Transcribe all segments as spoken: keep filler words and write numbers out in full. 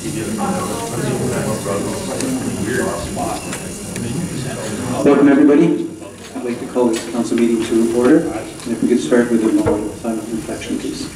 Welcome everybody. I'd like to call this council meeting to order. And if we could start with a moment of silent reflection, please.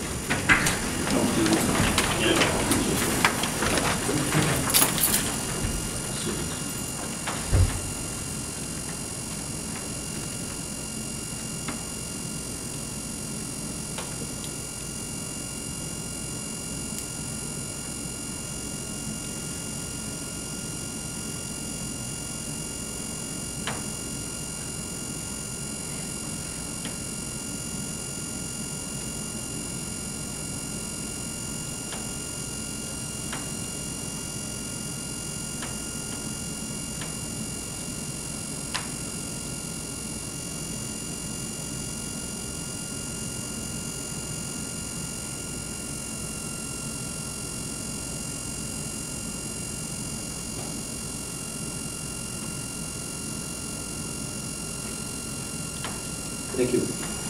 Thank you.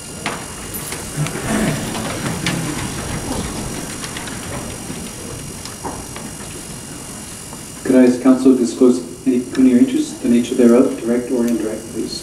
Could I, as council, disclose any pecuniary interest, the nature thereof, direct or indirect, please?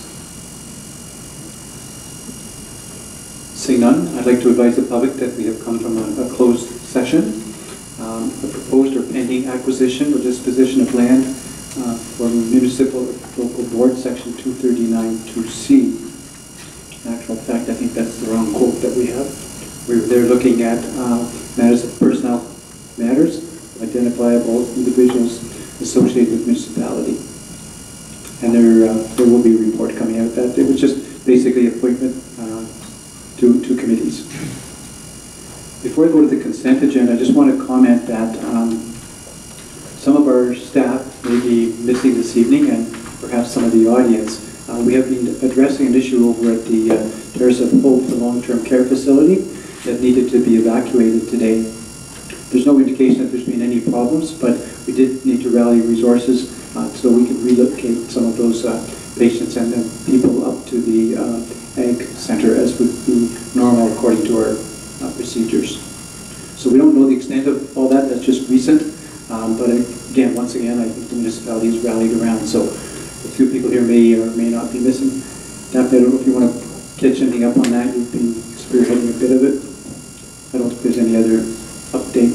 Seeing none, I'd like to advise the public that we have come from a, a closed session. Um, a proposed or pending acquisition or disposition of land uh, for municipal local board, section two thirty-nine two C. In actual fact, I think that's the wrong quote that we have. We were there looking at uh, matters of personnel matters, identifiable individuals associated with municipality. And there, uh, there will be a report coming out of that. It was just basically appointment uh, to, to committees. Before I go to the consent agenda, I just want to comment that um, some of our staff may be missing this evening, and perhaps some of the audience. Uh, we have been addressing an issue over at the uh, Terrace of Hope, the long-term care facility, that needed to be evacuated today. There's no indication that there's been any problems, but we did need to rally resources uh, so we could relocate some of those uh, patients and then people up to the uh, Ag Center as would be normal according to our uh, procedures. So we don't know the extent of all that, that's just recent. Um, but again, once again, I think the municipality has rallied around. So a few people here may or may not be missing. Daphne, I don't know if you want to catch anything up on that. You've been spearheading a bit of it. I don't think there's any other update.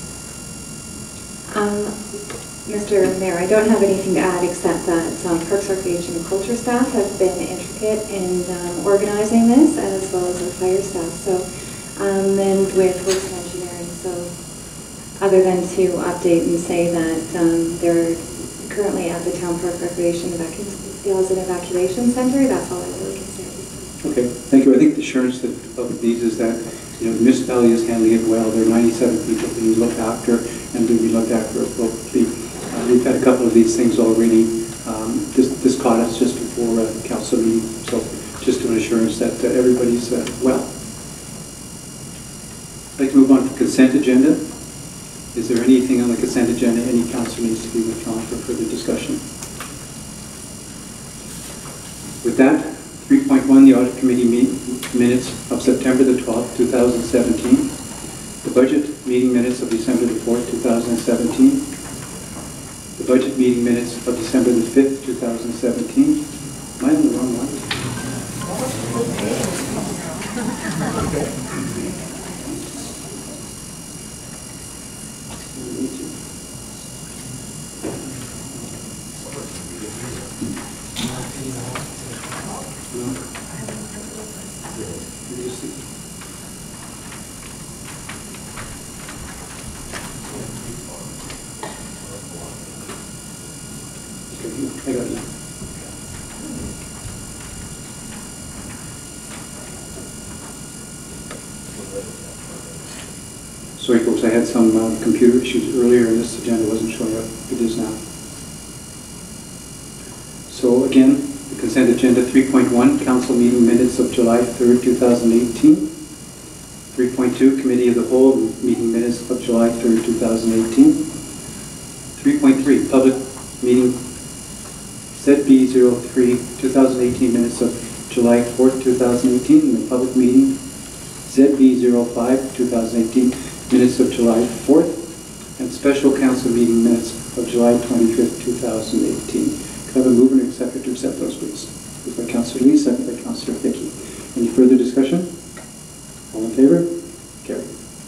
Um, Mister Mayor, I don't have anything to add except that um, Parks, Recreation and Culture staff have been intricate in um, organizing this, as well as our fire staff. So, um, and with Works and Engineering. So, other than to update and say that um, they're currently at the Town Park Recreation as an evacuation center. That's all I really can say. Okay, thank you. I think the assurance that, of these is that you know the municipality is handling it well. There are ninety-seven people being looked after and being looked after appropriately. Uh, we've had a couple of these things already. Um, this, this caught us just before uh, council meeting, so just an assurance that uh, everybody's uh, well. I'd like to move on to the consent agenda. Is there anything on the consent agenda any council needs to be withdrawn for further discussion? With that, three point one, the Audit Committee meet, minutes of September the twelfth, two thousand seventeen. The Budget meeting minutes of December the fourth, two thousand seventeen. The Budget meeting minutes of December the fifth, two thousand seventeen. Am I on the wrong one? I got you. Sorry folks, I had some uh, computer issues earlier and this agenda wasn't showing up. It is now. So again, the consent agenda three point one, council meeting minutes of July third, two thousand eighteen. three point two, committee of the whole meeting minutes of July third, two thousand eighteen. three point three, public meeting Z B zero three, two thousand eighteen minutes of July fourth, two thousand eighteen, and the public meeting Z B zero five, two thousand eighteen minutes of July fourth, and special council meeting minutes of July twenty-fifth, two thousand eighteen. Can I have a mover and a seconder to accept those, please? Moved by Councillor Lee, second by Councillor Hickey. Any further discussion? All in favor? Carried.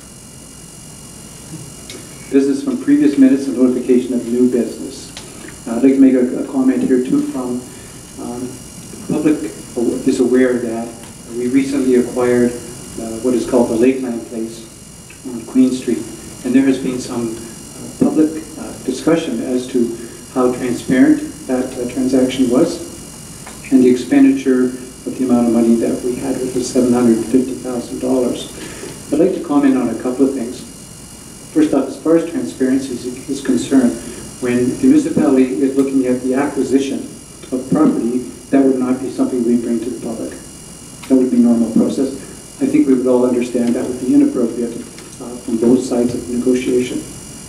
Business from previous minutes and notification of new business. Uh, I'd like to make a, a comment here too from um, the public is aware that we recently acquired uh, what is called the Lakeland Place on Queen Street, and there has been some uh, public uh, discussion as to how transparent that uh, transaction was, and the expenditure of the amount of money that we had, which was seven hundred fifty thousand dollars. I'd like to comment on a couple of things. First off, as far as transparency is concerned, when the municipality is looking at the acquisition of property, that would not be something we bring to the public. That would be normal process. I think we would all understand that would be inappropriate uh, from both sides of the negotiation.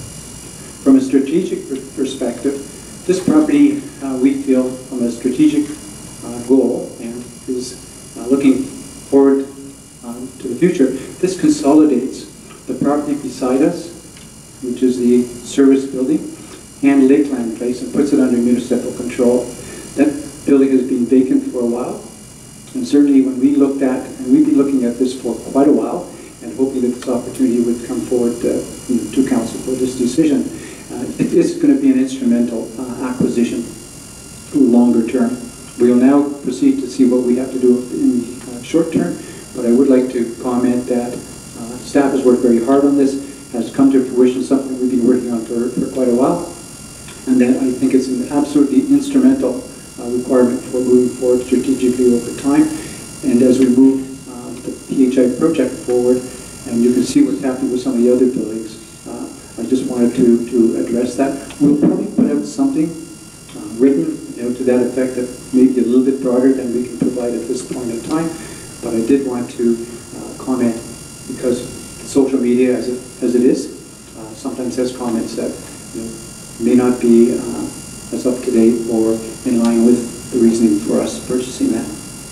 From a strategic perspective, this property, uh, we feel, from a strategic uh, goal and is uh, looking forward um, to the future, this consolidates the property beside us, which is the service building, and Lakeland Place, and puts it under municipal control. That building has been vacant for a while, and certainly when we looked at, and we've been looking at this for quite a while, and hoping that this opportunity would come forward uh, you know, to council for this decision. Uh, it is going to be an instrumental uh, acquisition longer term. We will now proceed to see what we have to do in the uh, short term, but I would like to comment that uh, staff has worked very hard on this, has come to fruition, something we've been working on for, for quite a while, and that I think it's an absolutely instrumental uh, requirement for moving forward strategically over time. And as we move uh, the P H I project forward, and you can see what's happening with some of the other buildings, uh, I just wanted to, to address that. We'll probably put out something uh, written, you know, to that effect, that may be a little bit broader than we can provide at this point in time. But I did want to uh, comment, because social media, as it, as it is, uh, sometimes has comments that you know, may not be uh, as up to date or in line with the reasoning for us purchasing that.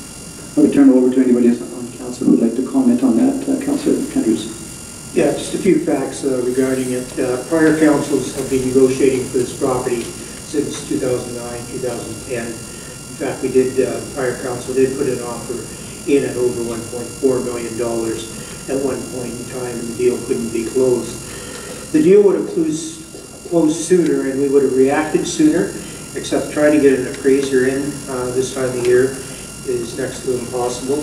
I would turn it over to anybody else on council who would like to comment on that. Uh, Councillor Andrews. Yeah, just a few facts uh, regarding it. Uh, prior councils have been negotiating for this property since two thousand nine, two thousand ten. In fact, we did, uh, prior council did put an offer in at over one point four million dollars at one point in time, and the deal couldn't be closed. The deal would have closed, closed sooner, and we would have reacted sooner, except trying to get an appraiser in uh, this time of year is next to impossible.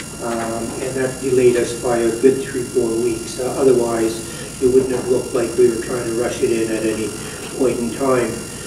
Um, and that delayed us by a good three, four weeks. Uh, otherwise, it wouldn't have looked like we were trying to rush it in at any point in time.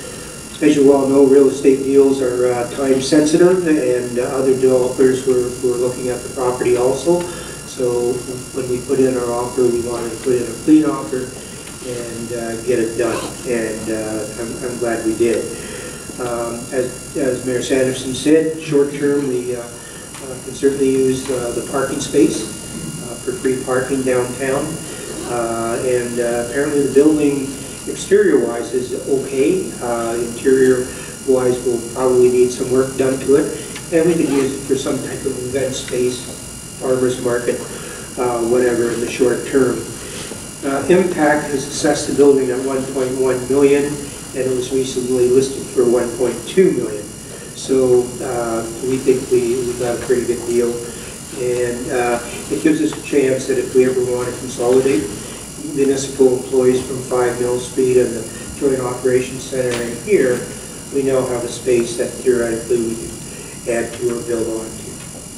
As you all know, real estate deals are uh, time sensitive, and uh, other developers were, were looking at the property also. So when we put in our offer, we wanted to put in a clean offer and uh, get it done. And uh, I'm, I'm glad we did. Um, as, as Mayor Sanderson said, short term, we uh, Uh, can certainly use uh, the parking space uh, for free parking downtown. Uh, and uh, apparently the building exterior-wise is okay. Uh, Interior-wise will probably need some work done to it. And we could use it for some type of event space, farmer's market, uh, whatever in the short term. Uh, Impact has assessed the building at one point one million dollars, and it was recently listed for one point two million dollars. So uh, we think we, we got a pretty good deal, and uh, it gives us a chance that if we ever want to consolidate municipal employees from five Mill Street and the Joint Operations Center in here, we now have a space that theoretically we can add to or build on to.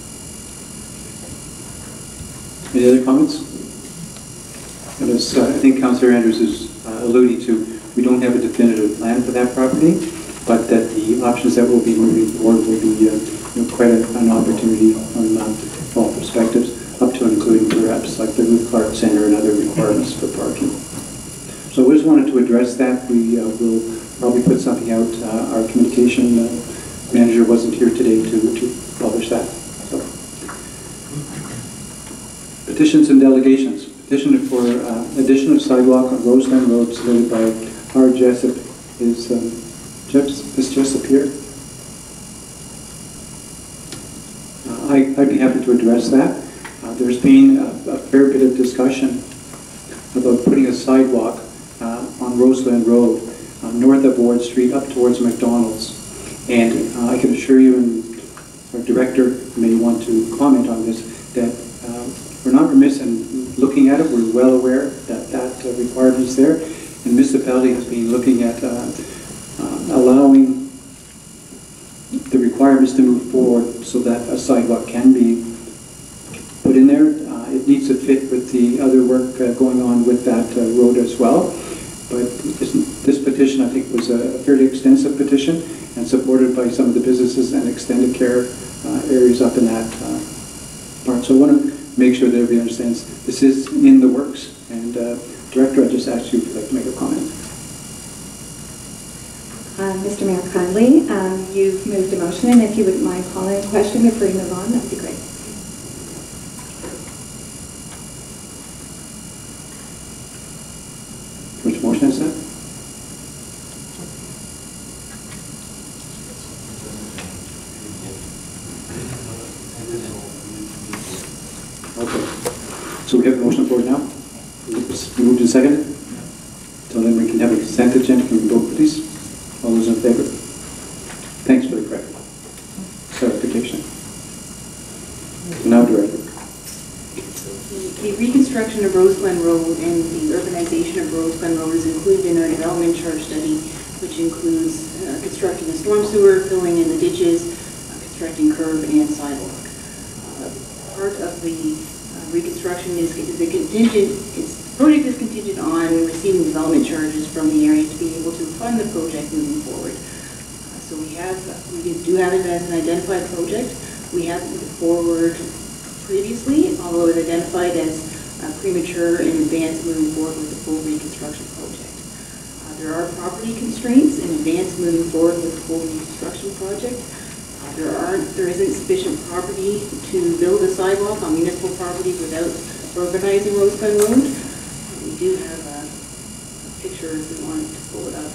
Any other comments? And as uh, I think Councillor Andrews is uh, alluding to, we don't have a definitive plan for that property, but that the options that will be moving forward will be uh, you know, quite a, an opportunity from uh, all perspectives, up to and including perhaps like the Ruth Clark Center and other requirements for parking. So we just wanted to address that. We uh, will probably put something out. Uh, our communication uh, manager wasn't here today to, to publish that. So. Petitions and delegations. Petition for uh, addition of sidewalk on Roseland Road submitted by R. Jessup is um, Is Jessup here? Uh, I, I'd be happy to address that. Uh, there's been a, a fair bit of discussion about putting a sidewalk uh, on on Roseland Road, uh, north of Ward Street, up towards McDonald's. And uh, I can assure you, and our director may want to comment on this, that uh, we're not remiss in looking at it. We're well aware that that uh, requirement is there. And the municipality has been looking at uh, uh, allowing the requirements to move forward so that a sidewalk can be put in there. Uh, it needs to fit with the other work uh, going on with that uh, road as well. But this, this petition, I think, was a fairly extensive petition and supported by some of the businesses and extended care uh, areas up in that uh, part. So I want to make sure that everybody understands this is in the works. And uh, Director, I just asked you if you'd like to make a comment. Uh, Mister Mayor, kindly, um, you've moved a motion, and if you wouldn't mind calling a question before you move on, that would be great. Which motion is that? Okay. So we have a motion for it now? It's moved and seconded? So then we can have a consent agenda. Can we vote, please? All those in favor? Thanks for the correct clarification. So now, Director. The reconstruction of Roseland Road and the urbanization of Roseland Road is included in our development charge study, which includes uh, constructing a storm sewer, filling in the ditches, uh, constructing curb and sidewalk. Uh, part of the uh, reconstruction is, is a contingent, it's, the project is contingent on receiving development charges from the area to be able to fund the project moving forward. Uh, so we have, we do have it as an identified project. We have moved forward previously, although it was identified as uh, premature in advance moving forward with the full reconstruction project. Uh, there are property constraints in advance moving forward with the full reconstruction project. Uh, there aren't, there isn't sufficient property to build a sidewalk on municipal property without urbanizing Roseland Road. Uh, we do have a, a picture if we wanted to pull it up.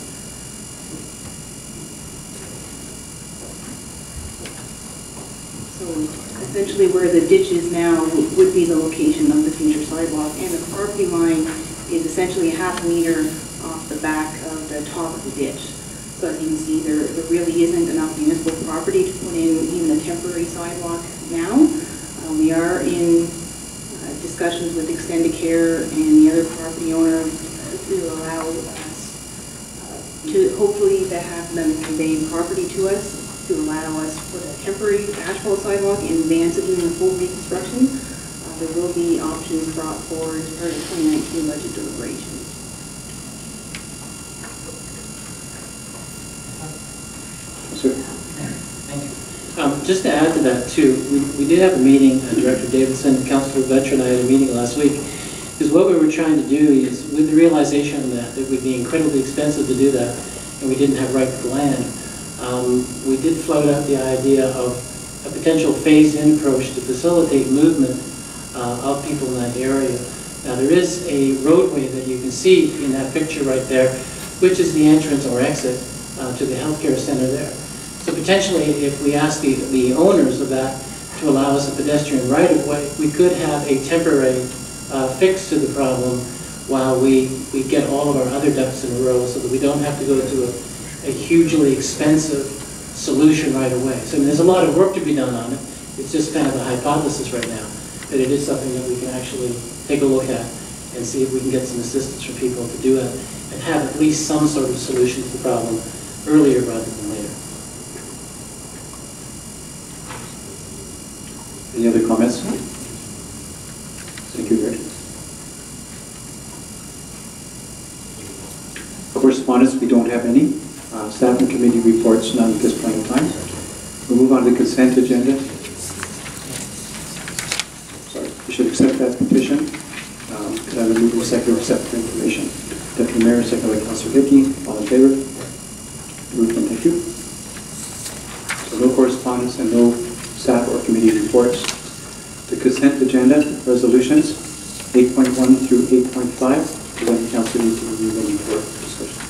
So essentially where the ditch is now would be the location of the future sidewalk, and the property line is essentially a half meter off the back of the top of the ditch. So as you can see, there, there really isn't enough municipal property to put in even a temporary sidewalk now. Uh, we are in uh, discussions with Extended Care and the other property owner to allow us uh, to hopefully to have them convey property to us, to allow us to put a temporary asphalt sidewalk in advance of doing the full reconstruction. Uh, there will be options brought forward as part of twenty nineteen budget deliberations. Sir. Thank you. Um, just to add to that too, we, we did have a meeting, uh, Director Davidson, Councillor Vetcher and I had a meeting last week, because what we were trying to do is, with the realization that it would be incredibly expensive to do that, and we didn't have right to the land, Um, we did float out the idea of a potential phased-in approach to facilitate movement uh, of people in that area. Now there is a roadway that you can see in that picture right there, which is the entrance or exit uh, to the healthcare center there. So potentially, if we ask the, the owners of that to allow us a pedestrian right-of-way, we could have a temporary uh, fix to the problem while we, we get all of our other ducks in a row, so that we don't have to go to a a hugely expensive solution right away. So I mean, there's a lot of work to be done on it. It's just kind of a hypothesis right now, that it is something that we can actually take a look at and see if we can get some assistance from people to do it and have at least some sort of solution to the problem earlier rather than later. Any other comments? Thank you, Greg. Correspondence, we don't have any. Uh, staff and committee reports, none at this point in time. We'll move on to the consent agenda. Sorry, we should accept that petition. Um, could I remove the second or accept for information? Deputy Mayor, second by Councilor Hickey. All in favor? Moved and thank you. So no correspondence and no staff or committee reports. The consent agenda, resolutions, eight point one through eight point five. When the council needs to review them for discussion.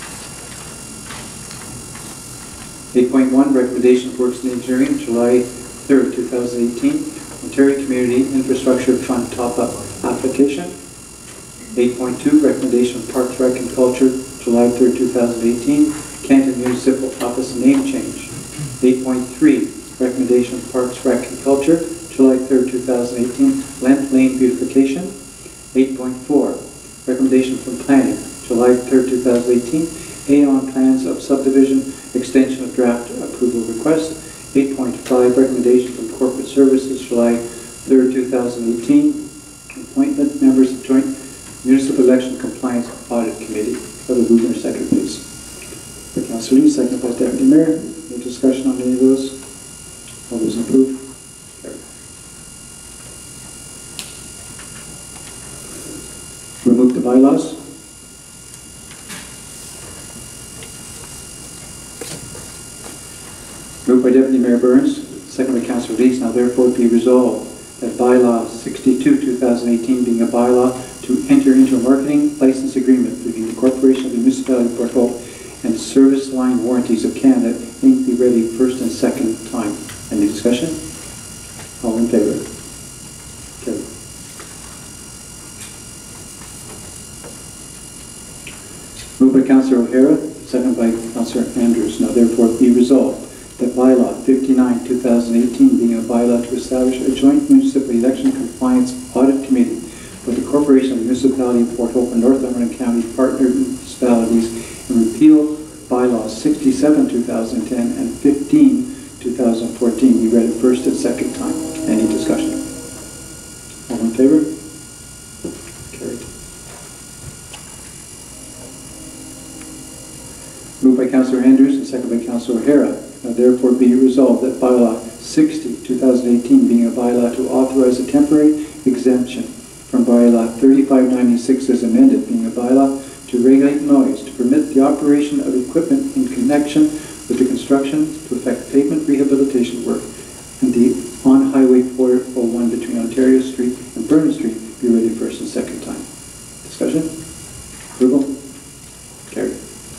eight point one, recommendation of Works and Engineering, July third, two thousand eighteen, Ontario Community Infrastructure Fund top-up application. eight point two, recommendation of Parks, Rec and Culture July third, two thousand eighteen, Canton Municipal Office name change. eight point three, recommendation of Parks, Rec, and Culture, July third, two thousand eighteen, Lent Lane beautification. eight point four, recommendation from Planning, July third, two thousand eighteen, Aon plans of subdivision, extension of draft approval request. eight point five, recommendation from Corporate Services, July third, two thousand eighteen, appointment members of Joint Municipal Election Compliance Audit Committee. For the mover, second, please. By Councilor Lee, second by Deputy Mayor. Any discussion on any of those? All those in approve? Carried. Remove the bylaws. Moved by Deputy Mayor Burns, second by Councilor Lees. Now therefore be resolved that bylaw sixty-two, two thousand eighteen being a bylaw to enter into a marketing license agreement between the Corporation of the Municipality of Port Hope and Service Line Warranties of Canada, Incorporated be ready first and second time. Any discussion? All in favor? Carried. Moved by Councilor O'Hara, second by Councilor Andrews. Now therefore be resolved that bylaw fifty-nine, two thousand eighteen being a bylaw to establish a joint municipal election compliance audit committee for the Corporation of the Municipality of Port Hope and Northumberland County partner municipalities and repeal bylaws sixty-seven, two thousand ten and fifteen, two thousand fourteen be read first and second time. Any discussion? All in favor? Carried. Moved by Councilor Andrews and second by Councilor O'Hara. Now therefore be resolved that bylaw sixty, two thousand eighteen being a bylaw to authorize a temporary exemption from bylaw thirty-five ninety-six as amended, being a bylaw to regulate noise, to permit the operation of equipment in connection with the construction to effect pavement rehabilitation work and the on Highway four oh one between Ontario Street and Burnham Street be ready first and second time. Discussion? Approval? Carried.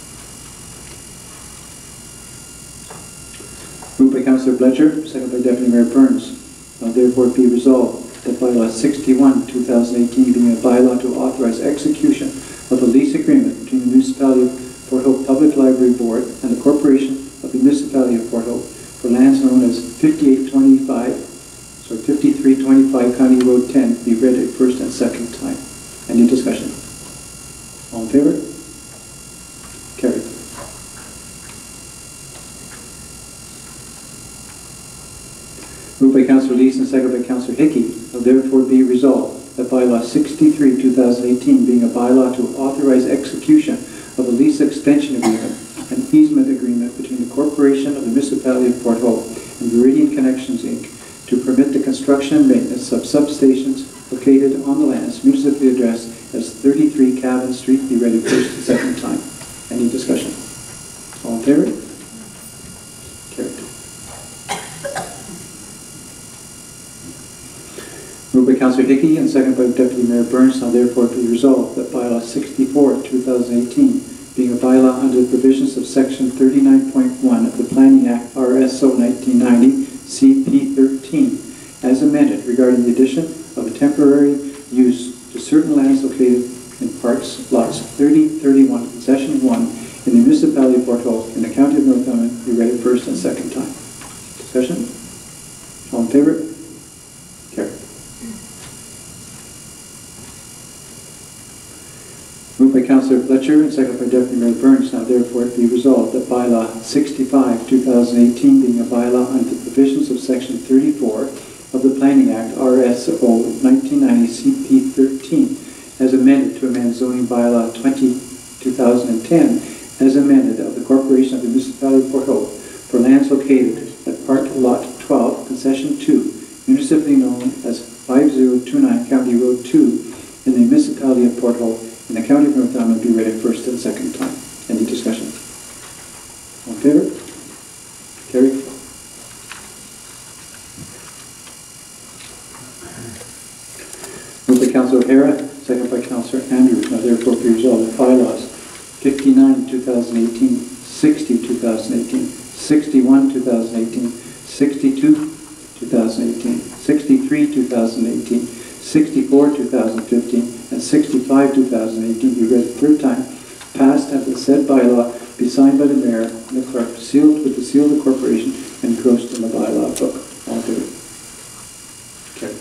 Moved by Councilor Fletcher, second by Deputy Mayor Burns. Now therefore be resolved that bylaw sixty-one, two thousand eighteen being a bylaw to authorize execution of a lease agreement between the Municipality of Port Hope Public Library Board and the Corporation of the Municipality of Port Hope for lands known as fifty-eight twenty-five, sorry, fifty-three twenty-five County Road ten be read a first and second time. Any discussion? All in favor? Carried. Moved by Councilor Lees and seconded by Councilor Hickey. Now therefore be resolved that bylaw sixty-three, two thousand eighteen being a bylaw to authorize execution of a lease extension agreement and easement agreement between the Corporation of the Municipality of Port Hope and Viridian Connections, Incorporated to permit the construction and maintenance of substations located on the lands municipally addressed as thirty-three Cavan Street be read first and second time. Any discussion? All in favor? Carried. Moved by Councilor Hickey and seconded by Deputy Mayor Burns. Now therefore be resolved that bylaw sixty-four, two thousand eighteen being a bylaw under the provisions of section thirty-nine point one of the Planning Act R S O nineteen ninety C P thirteen as amended regarding the addition of a temporary use to certain lands located in parks lots thirty, thirty-one, concession one in the Municipality of Port Hope in the County of Northumberland be read first and second time. Discussion? All in favor? Carried. Moved by Councilor Fletcher and seconded by Deputy Mayor Burns. Now therefore it be resolved that bylaw sixty-five, two thousand eighteen being a bylaw under the provisions of section thirty-four of the Planning Act R S O nineteen ninety C P thirteen as amended to amend zoning bylaw twenty, two thousand ten as amended of the Corporation of the Municipality of Port Hope for lands located at Part Lot twelve, Concession two, municipally known as five zero two nine County Road two in the Municipality of Port Hope in the County of Northumberland be read first and second time. Any discussion? All in favor? Carried. Moved by Councilor O'Hara, second by Councilor Andrews. Now therefore be resolved that bylaws fifty-nine, two thousand eighteen, sixty, two thousand eighteen, sixty-one, two thousand eighteen, sixty-two, two thousand eighteen, sixty-three, two thousand eighteen, sixty-four, two thousand fifteen, and sixty-five, two thousand eighteen be read the third time, passed and the said bylaw be signed by the mayor and the clerk, sealed with the seal of the corporation, and engrossed in the bylaw book. All do it. Okay.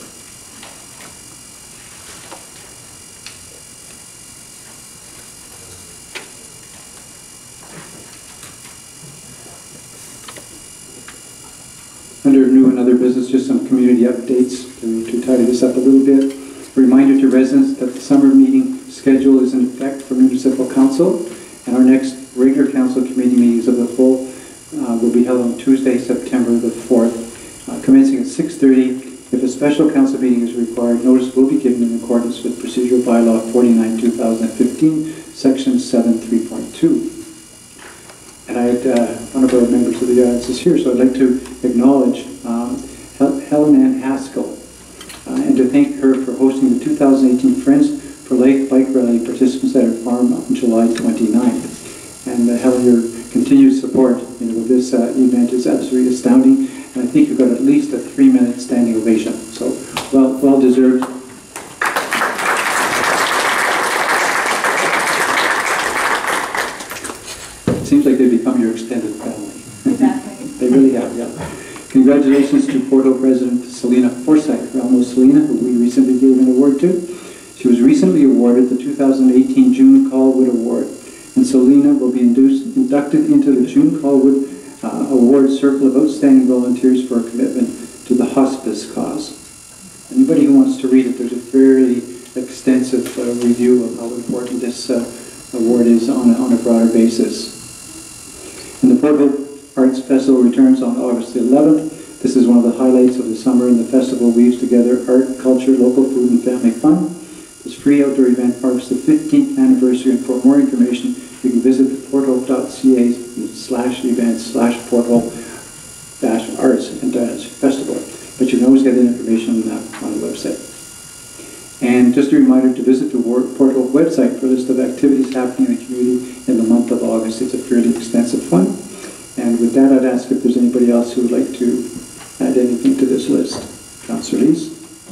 Under new and other business, just some community updates to, to tidy this up a little bit. A reminder to residents that the summer meeting schedule is in effect for Municipal Council, and our next regular council committee meetings of the whole uh, will be held on Tuesday, September the fourth, uh, commencing at six thirty. If a special council meeting is required, notice will be given in accordance with procedural bylaw forty-nine two thousand fifteen, section seven three point two. And I had uh, one of our members of the audience is here, so I'd like to acknowledge um, Hel Helen Ann Haskell uh, and to thank her for hosting the two thousand eighteen Friends for Life Bike Rally participants at her farm on July twenty-ninth. And uh, Helen, your continued support you know, with this uh, event is absolutely astounding, and I think you've got at least a three-minute standing ovation. So, well, well deserved. It seems like they've become your extended family. Exactly. They really have, yeah. Congratulations to Port Hope resident Selena Forsyth. We all know Selena, who we recently gave an award to. She was recently awarded the two thousand eighteen June Callwood Award, and Selena will be induced, inducted into the June Callwood uh, Award Circle of Outstanding Volunteers for a commitment to the hospice cause. Anybody who wants to read it, there's a fairly extensive uh, review of how important this uh, award is on a, on a broader basis. And the Port Hope Arts Festival returns on August the eleventh. This is one of the highlights of the summer, and the festival weaves together art, culture, local food, and family fun. This free outdoor event marks the fifteenth anniversary, and for more information, you can visit the porthope dot c a slash events slash porthope dash arts and dash festival. But you can always get that information uh, on the website. And just a reminder to visit the Port Hope website for a list of activities happening in the community in the month of August. It's a fairly extensive one. And with that, I'd ask if there's anybody else who would like to add anything to this list. Councillor Lees?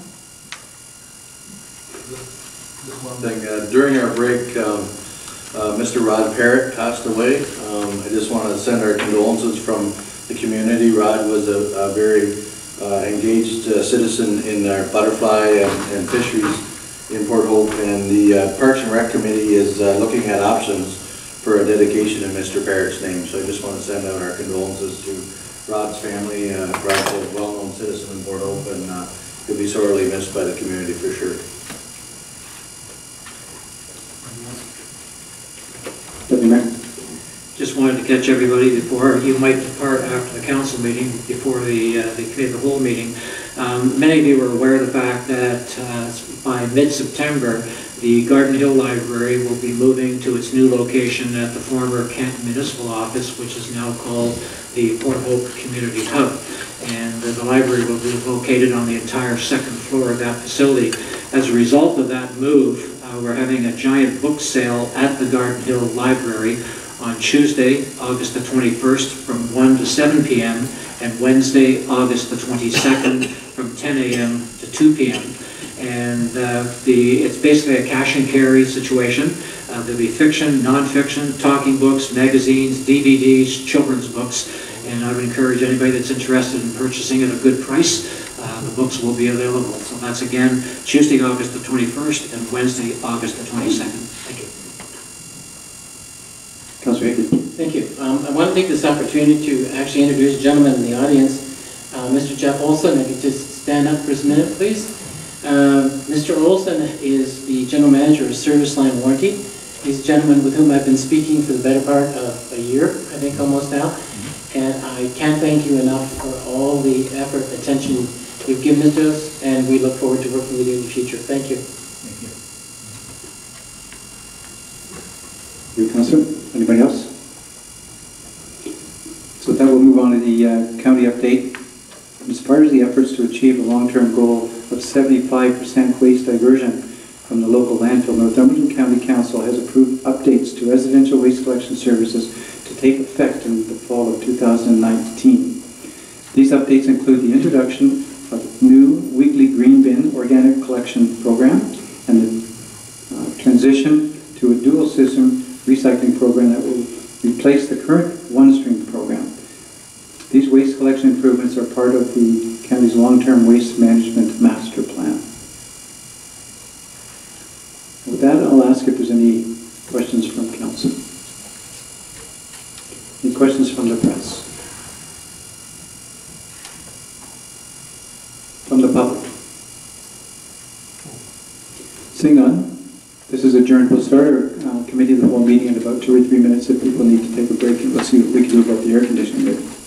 Just one thing. Uh, during our break, um, uh, Mister Rod Parrott passed away. Um, I just want to send our condolences from the community. Rod was a, a very uh, engaged uh, citizen in our butterfly and, and fisheries in Port Hope, and the uh, Parks and Rec Committee is uh, looking at options for a dedication in Mister Parrott's name. So I just want to send out our condolences to Rod's family. Uh, Rod's a well-known citizen in Port Hope, and uh, he'll be sorely missed by the community for sure. Just wanted to catch everybody before you might depart after the council meeting, before the uh, the committee of the whole meeting. Um, many of you are aware of the fact that uh, by mid-September, the Garden Hill Library will be moving to its new location at the former Kent Municipal Office, which is now called the Port Hope Community Hub. And uh, the library will be located on the entire second floor of that facility. As a result of that move, uh, we're having a giant book sale at the Garden Hill Library on Tuesday, August the twenty-first from one to seven p m and Wednesday, August the twenty-second from ten a m to two p m And uh, the it's basically a cash and carry situation. Uh, there'll be fiction, non-fiction, talking books, magazines, D V Ds, children's books, and I would encourage anybody that's interested in purchasing at a good price. Uh, the books will be available. So that's again Tuesday, August the twenty-first and Wednesday, August the twenty-second. Thank you. Councillor Hickey. Thank you. Um, I want to take this opportunity to actually introduce a gentleman in the audience, uh, Mister Jeff Olson. If you could just stand up for a minute, please. Uh, Mister Olson is the General Manager of Service Line Warranty. He's a gentleman with whom I've been speaking for the better part of a year, I think almost now. And I can't thank you enough for all the effort, attention you've given to us, and we look forward to working with you in the future. Thank you. Thank you. You, Councillor? Anybody else? So with that, we'll move on to the uh, county update. As part of the efforts to achieve a long-term goal of seventy-five percent waste diversion from the local landfill, Northumberland County Council has approved updates to residential waste collection services to take effect in the fall of two thousand nineteen. These updates include the introduction of a new weekly green bin organic collection program and the uh, transition to a dual system recycling program that will replace the current one-stream program. These waste collection improvements are part of the county's long-term waste management master plan. With that, I'll ask if there's any questions from council. Any questions from the press? From the public? Seeing none, this is adjourned. We'll start our uh, committee of the whole meeting in about two or three minutes if people need to take a break, and we'll see what we can do about the air conditioning there.